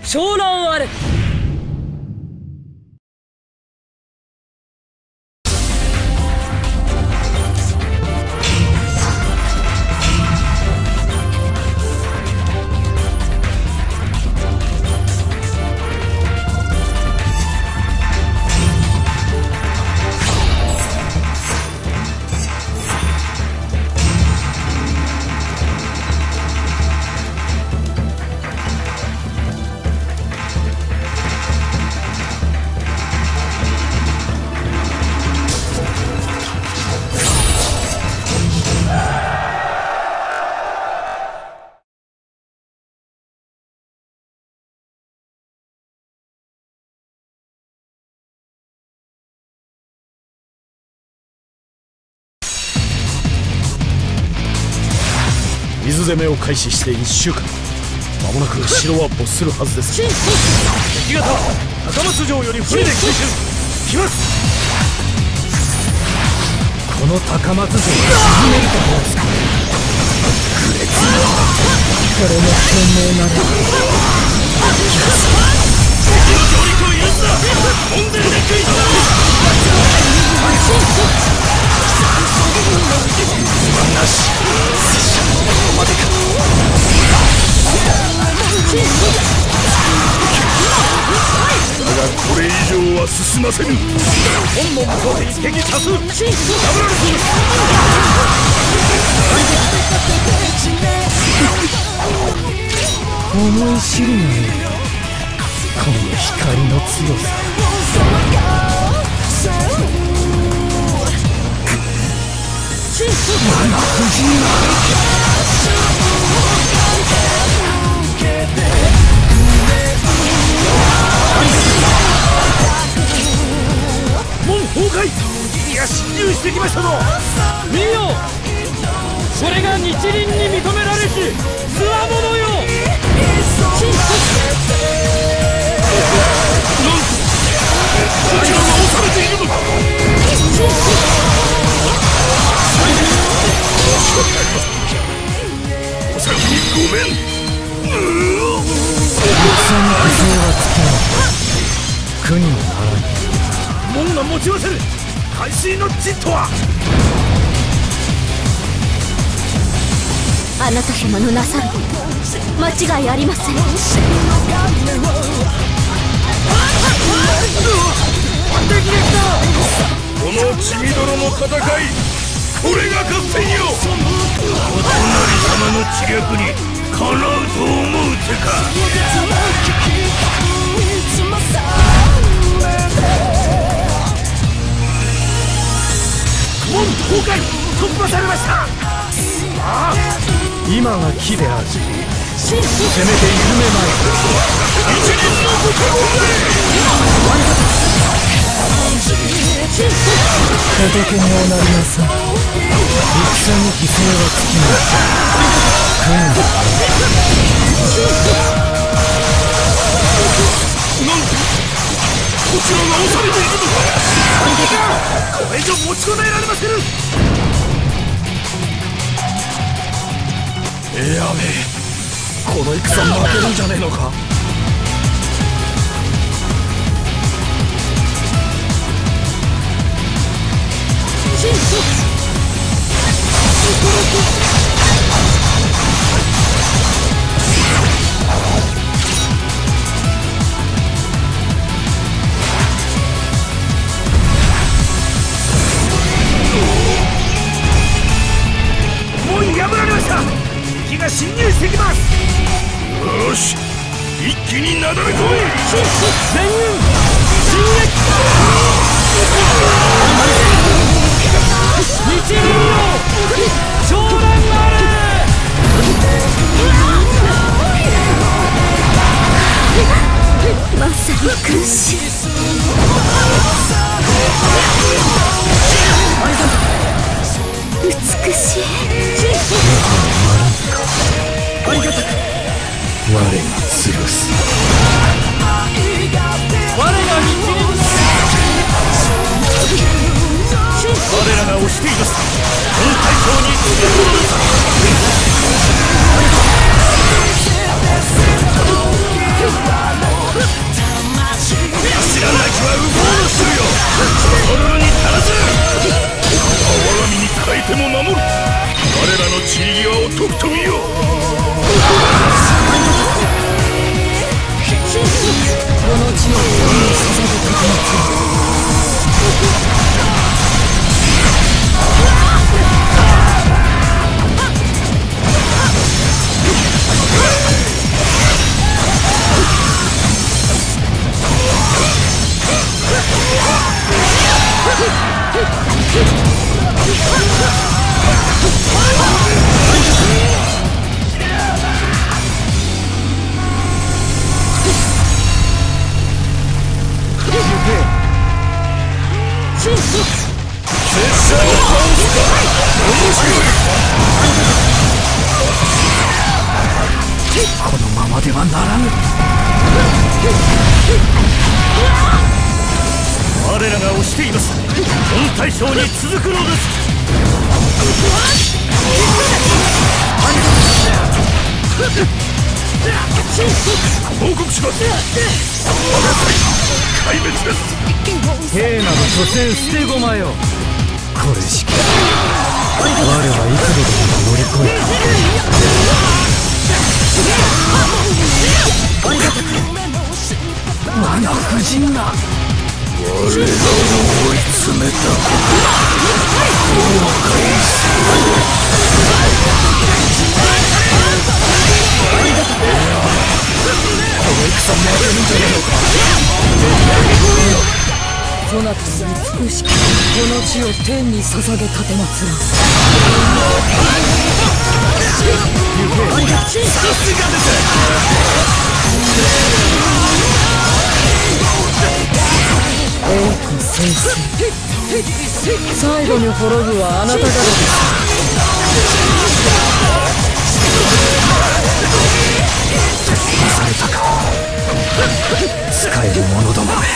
長蘭あれ。 水攻めを開始して1週間、間もなく城は没するはずです。敵方高松城より船で急襲来ます。 この高松城を沈めるところですか。これも天命なれ。 敵の上陸を許すな。門前で食い止めろ。なし拙者のここまでか。だがこれ以上は進ませぬ。本門向こうで一撃多数ダブられそうです。 思い知るがいいこの光の強さ。 門崩壊。敵が侵入してきましたぞ。 見よ、これが日輪に認められしつわものよ。 なんとこちらが押されているのか。お先にごめん。 戦に犠牲はつけない。苦にもならん。 門が持ちませる。海水の陣とは。 あなた様のなさること間違いありません。 この血みどろの戦い、これが合戦よ。お隣様の知略にかなうと思うてか。門崩壊、突破されました。ああ、 今が機である。せめて緩めまい。 一輪のご加護仏におなりなさい。戦に犠牲はつきない。なんとこちらが押されているのか。これ以上持ちこたえられませぬ。やべえ、この戦負けるんじゃねえのか。門破られました。敵が侵入してきます。よし、一気になだれ込め。 全軍進撃。日輪よ長蘭あれ。 まさに苦しい。美しい。 ありがたく我が潰す。 我が日輪このままではならぬ。 我らが押しています。本大将に続くのです。報告します。壊滅です。 兵など所詮捨て駒よ。これしか我は幾度でも乗り越えた。我が夫人が我らを追い詰めた後悔する。この戦負けるんじゃねえのか。そなたに美しくこの地を天に捧げたてまつら。 さすがです。 栄枯盛衰、最後に滅ぶはあなた方です。されたか、使える者どもめ。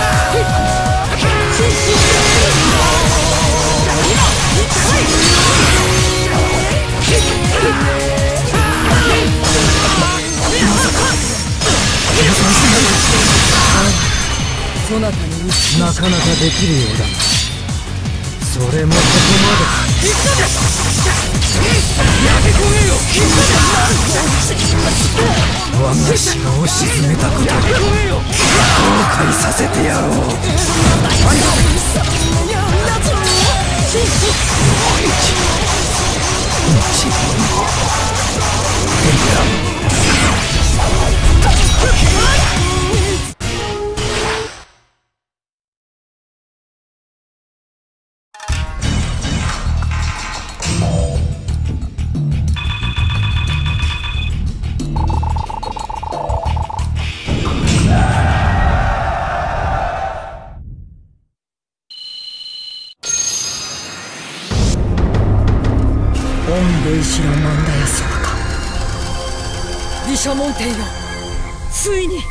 そなたになかなかできるようだな。それもここまで。我が城を沈めたこと後悔させてやろう。霊視の万田康か。毘沙門天よ、ついに。